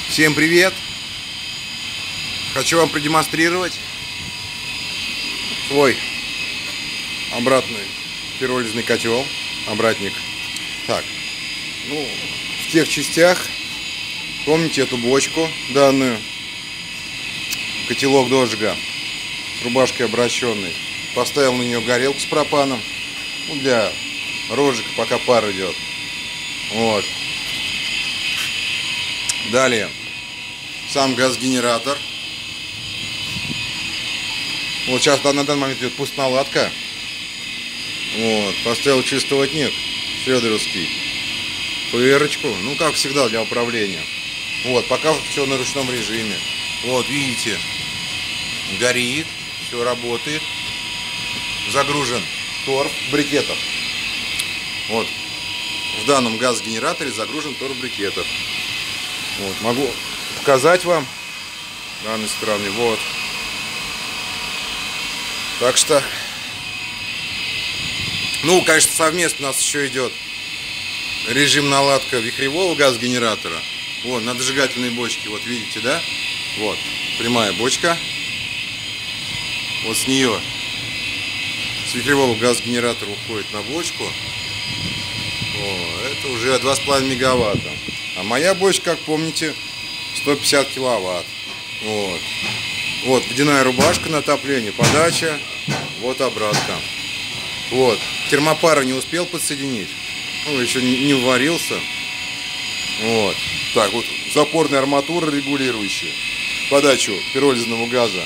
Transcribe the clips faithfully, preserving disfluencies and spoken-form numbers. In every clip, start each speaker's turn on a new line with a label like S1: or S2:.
S1: Всем привет! Хочу вам продемонстрировать свой обратный пиролизный котел, обратник. Так, ну, в тех частях, помните эту бочку данную, котелок дожига с рубашкой обращенной, поставил на нее горелку с пропаном, ну, для розжига, пока пар идет. Вот. Далее сам газгенератор. Вот сейчас на данный момент идет пустоналадка. Вот, поставил чистоватник федоровский, ПРочку, ну как всегда для управления. Вот, пока все на ручном режиме. Вот, видите, горит, все работает. Загружен торф брикетов. Вот, в данном газгенераторе загружен торф брикетов. Вот, могу показать вам с данной стороны. Вот. Так что, ну, конечно, совместно у нас еще идет режим наладка вихревого газгенератора. Вот, на дожигательной бочке, вот видите, да? Вот, прямая бочка. Вот с нее, с вихревого газгенератора уходит на бочку. О, это уже два с половиной мегаватта. А моя бочка, как помните, сто пятьдесят киловатт. Вот. Вот, водяная рубашка на отопление, подача, вот обратка. Вот, термопара не успел подсоединить, ну, еще не варился. Вот, так вот, запорная арматура регулирующая подачу пиролизного газа.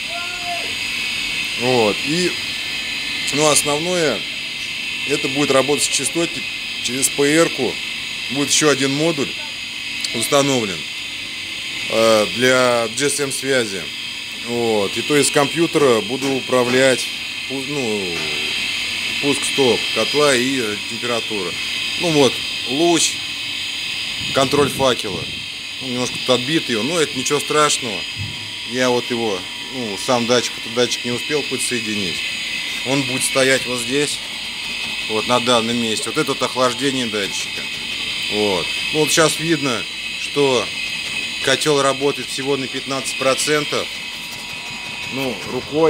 S1: Вот, и, ну, основное, это будет работать с частотой через ПР-ку. Будет еще один модуль установлен э, для джи эс эм связи. Вот. И то есть с компьютера буду управлять, ну, пуск-стоп котла и э, температура. Ну вот, луч, контроль факела. Ну, немножко тут отбит его, но это ничего страшного. Я вот его, ну, сам датчик, этот датчик не успел подсоединить. Он будет стоять вот здесь, вот на данном месте. Вот это вот охлаждение датчика. Вот. Ну, вот сейчас видно, что котел работает всего на пятнадцать процентов. Ну, рукой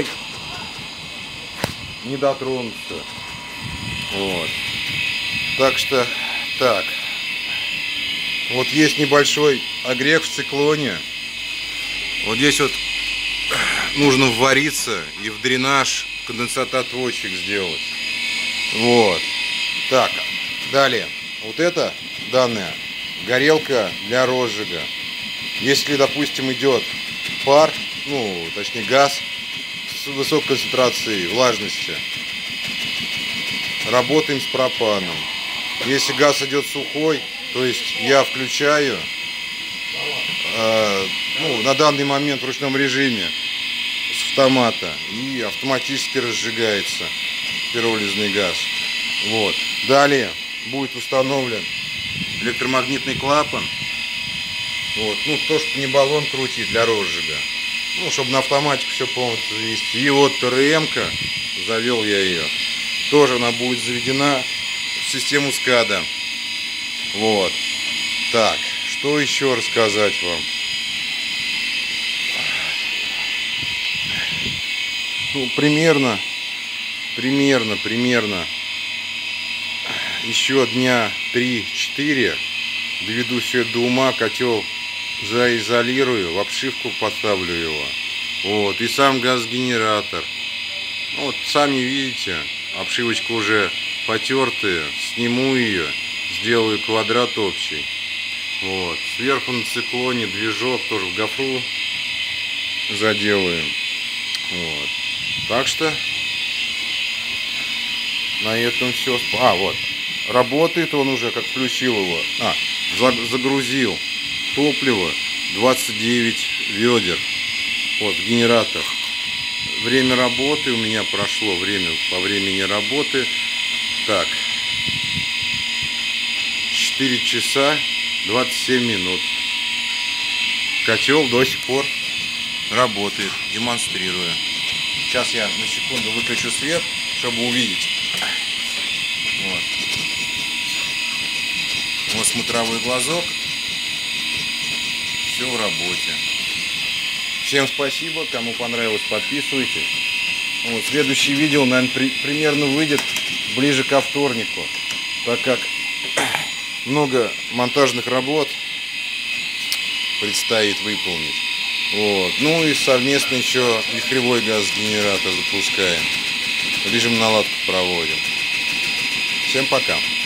S1: не дотронуться. Вот. Так что, так. Вот есть небольшой огрев в циклоне. Вот здесь вот нужно ввариться и в дренаж конденсатоотводчик сделать. Вот. Так, далее. Вот это данная горелка для розжига. Если, допустим, идет пар, ну, точнее газ с высокой концентрацией влажности, работаем с пропаном. Если газ идет сухой, то есть я включаю, э, ну, на данный момент в ручном режиме с автомата, и автоматически разжигается пиролизный газ. Вот. Далее будет установлен электромагнитный клапан. Вот. Ну, то, что не баллон крутить для розжига. Ну, чтобы на автоматику все полностью завести. И вот ТРМ-ка, завел я ее. Тоже она будет заведена в систему скада. Вот. Так, что еще рассказать вам? Ну, примерно, примерно, примерно еще дня три-четыре доведу все это до ума, котел заизолирую, в обшивку поставлю его. Вот, и сам газгенератор. Вот, сами видите, обшивочка уже потертая, сниму ее, сделаю квадрат общий. Вот, сверху на циклоне движок тоже в гофру заделаем. Вот, так что на этом все. А, вот. Работает он уже, как включил его. А, загрузил топливо двадцать девять ведер. Вот, генератор. Время работы у меня прошло, время по времени работы. Так, четыре часа двадцать семь минут. Котел до сих пор работает, демонстрирую. Сейчас я на секунду выключу свет, чтобы увидеть. Вот. Вот смотровой глазок. все в работе. Всем спасибо, кому понравилось, подписывайтесь. Вот, следующее видео, наверное, при, примерно выйдет ближе ко вторнику, так как много монтажных работ предстоит выполнить. Вот. Ну и совместно еще вихревой газогенератор запускаем. Режим наладку проводим. Всем пока.